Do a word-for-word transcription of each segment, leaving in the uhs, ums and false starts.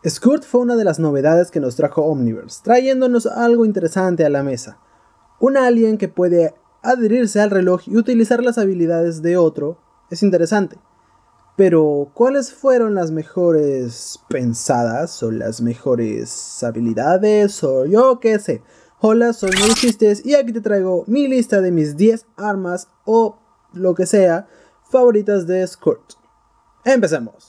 Skurt fue una de las novedades que nos trajo Omniverse, trayéndonos algo interesante a la mesa. Un alien que puede adherirse al reloj y utilizar las habilidades de otro es interesante. Pero, ¿cuáles fueron las mejores pensadas o las mejores habilidades o yo qué sé? Hola, soy Chistes y aquí te traigo mi lista de mis diez armas o lo que sea favoritas de Skurt. Empecemos.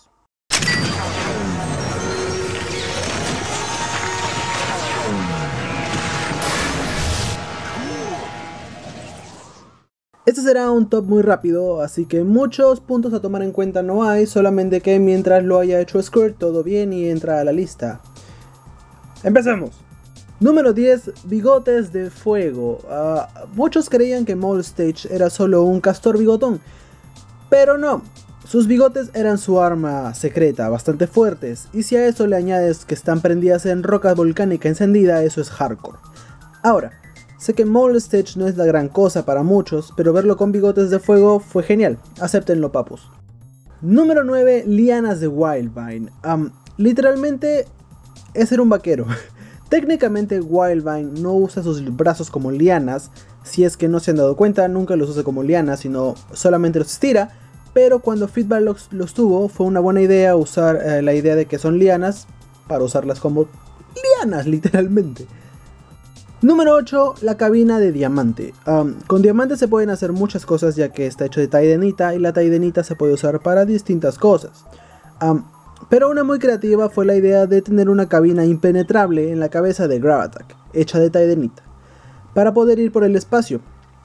Este será un top muy rápido, así que muchos puntos a tomar en cuenta no hay, solamente que mientras lo haya hecho Skurt todo bien y entra a la lista. Empecemos. Número diez. Bigotes de fuego. Uh, muchos creían que Molestage era solo un castor bigotón, pero no. Sus bigotes eran su arma secreta, bastante fuertes, y si a eso le añades que están prendidas en roca volcánica encendida, eso es hardcore. Ahora, sé que Molestage no es la gran cosa para muchos, pero verlo con bigotes de fuego fue genial, acéptenlo papus. Número nueve. Lianas de Wildvine. Um, literalmente es ser un vaquero. Técnicamente Wildvine no usa sus brazos como lianas, si es que no se han dado cuenta, nunca los usa como lianas, sino solamente los estira, pero cuando Feedback los, los tuvo, fue una buena idea usar eh, la idea de que son lianas, para usarlas como lianas literalmente. Número ocho. La cabina de diamante. Um, con diamante se pueden hacer muchas cosas ya que está hecho de taidenita y la taidenita se puede usar para distintas cosas. Um, pero una muy creativa fue la idea de tener una cabina impenetrable en la cabeza de Gravatak, hecha de taidenita, para poder ir por el espacio.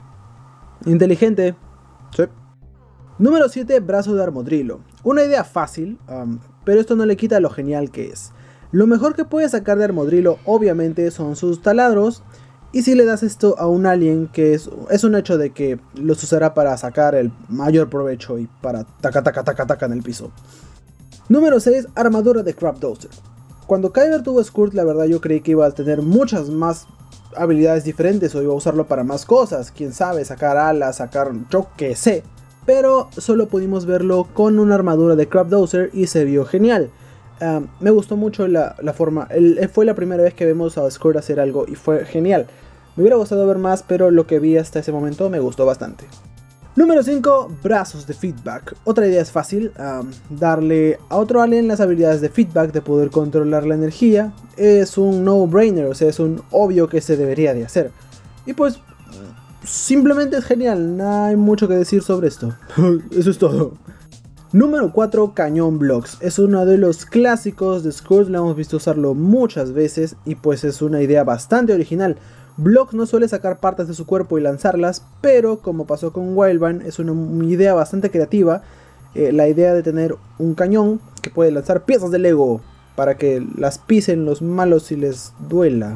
Inteligente. Sí. Número siete. Brazo de Armodrilo. Una idea fácil, um, pero esto no le quita lo genial que es. Lo mejor que puedes sacar de Armodrilo obviamente son sus taladros, y si le das esto a un alien, que es, es un hecho de que los usará para sacar el mayor provecho y para taca taca taca taca en el piso. Número seis. Armadura de Crabdozer. Cuando Kyber tuvo Skurt, la verdad yo creí que iba a tener muchas más habilidades diferentes o iba a usarlo para más cosas, quién sabe, sacar alas, sacar yo que sé, pero solo pudimos verlo con una armadura de Crabdozer y se vio genial. Uh, me gustó mucho la, la forma, el, fue la primera vez que vemos a Skurt hacer algo y fue genial. Me hubiera gustado ver más, pero lo que vi hasta ese momento me gustó bastante. Número cinco. Brazos de Feedback. Otra idea es fácil, um, darle a otro alien las habilidades de Feedback, de poder controlar la energía. Es un no-brainer, o sea, es un obvio que se debería de hacer. Y pues, simplemente es genial, no hay mucho que decir sobre esto. Eso es todo. Número cuatro. Cañón Blocks. Es uno de los clásicos de Skurt, lo hemos visto usarlo muchas veces y pues es una idea bastante original. Blocks no suele sacar partes de su cuerpo y lanzarlas, pero como pasó con Wildvine, es una idea bastante creativa. Eh, la idea de tener un cañón que puede lanzar piezas de Lego para que las pisen los malos y les duela.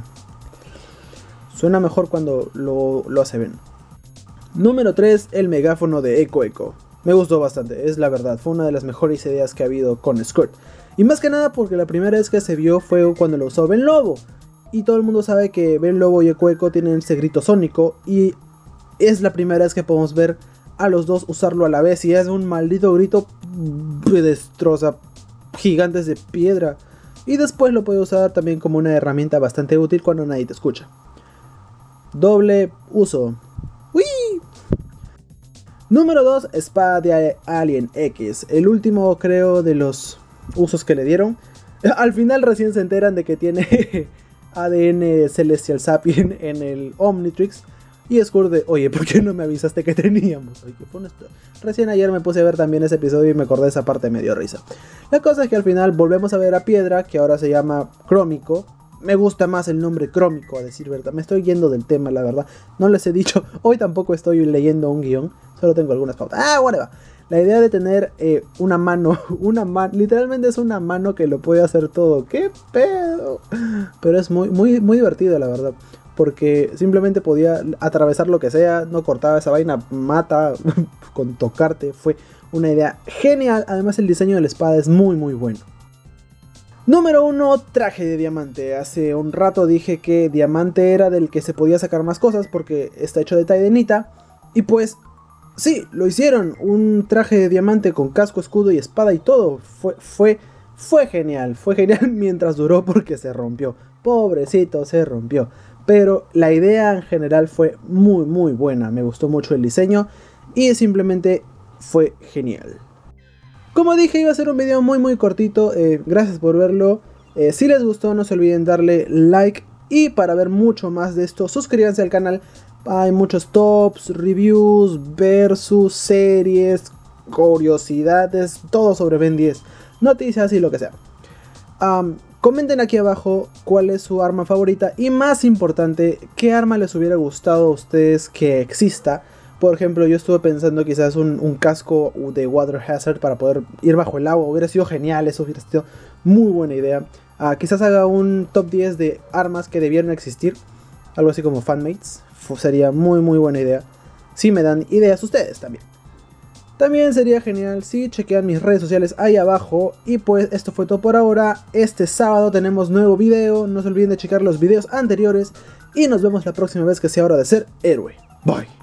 Suena mejor cuando lo, lo hace bien. Número tres. El megáfono de Eko Eko. Me gustó bastante, es la verdad, fue una de las mejores ideas que ha habido con Skurt. Y más que nada porque la primera vez que se vio fue cuando lo usó Ben Lobo. Y todo el mundo sabe que Ben Lobo y Eko Eko tienen ese grito sónico. Y es la primera vez que podemos ver a los dos usarlo a la vez. Y es un maldito grito que destroza gigantes de piedra. Y después lo puede usar también como una herramienta bastante útil cuando nadie te escucha. Doble uso. ¡Uy! Número dos. Espada de Alien X. El último creo de los usos que le dieron. Al final recién se enteran de que tiene A D N Celestial Sapien en el Omnitrix. Y Skurt de, oye, ¿por qué no me avisaste que teníamos? Oye, recién ayer me puse a ver también ese episodio y me acordé de esa parte, me dio risa. La cosa es que al final volvemos a ver a Piedra, que ahora se llama Crómico. Me gusta más el nombre Crómico, a decir verdad. Me estoy yendo del tema, la verdad. No les he dicho, hoy tampoco estoy leyendo un guión. Solo tengo algunas pautas. Ah, whatever. La idea de tener eh, una mano, una mano, literalmente es una mano que lo puede hacer todo. ¿Qué pedo? Pero es muy, muy, muy divertido, la verdad. Porque simplemente podía atravesar lo que sea, no cortaba esa vaina, mata con tocarte. Fue una idea genial. Además el diseño de la espada es muy, muy bueno. Número uno. Traje de diamante. Hace un rato dije que diamante era del que se podía sacar más cosas porque está hecho de taidenita. Y pues sí, lo hicieron. Un traje de diamante con casco, escudo y espada y todo. Fue, fue fue genial, fue genial mientras duró porque se rompió. Pobrecito, se rompió. Pero la idea en general fue muy muy buena, me gustó mucho el diseño y simplemente fue genial. Como dije, iba a ser un video muy muy cortito, eh, gracias por verlo. Eh, si les gustó no se olviden darle like y para ver mucho más de esto suscríbanse al canal. Hay muchos tops, reviews, versus, series, curiosidades, todo sobre Ben diez, noticias y lo que sea. Um, comenten aquí abajo cuál es su arma favorita y más importante, qué arma les hubiera gustado a ustedes que exista. Por ejemplo, yo estuve pensando quizás un, un casco de Water Hazard para poder ir bajo el agua, hubiera sido genial, eso hubiera sido muy buena idea. Uh, quizás haga un top diez de armas que debieron existir, algo así como fanmates. Sería muy muy buena idea. Si me dan ideas ustedes también. También sería genial si chequean mis redes sociales ahí abajo. Y pues esto fue todo por ahora. Este sábado tenemos nuevo video. No se olviden de checar los videos anteriores. Y nos vemos la próxima vez que sea hora de ser héroe. Bye.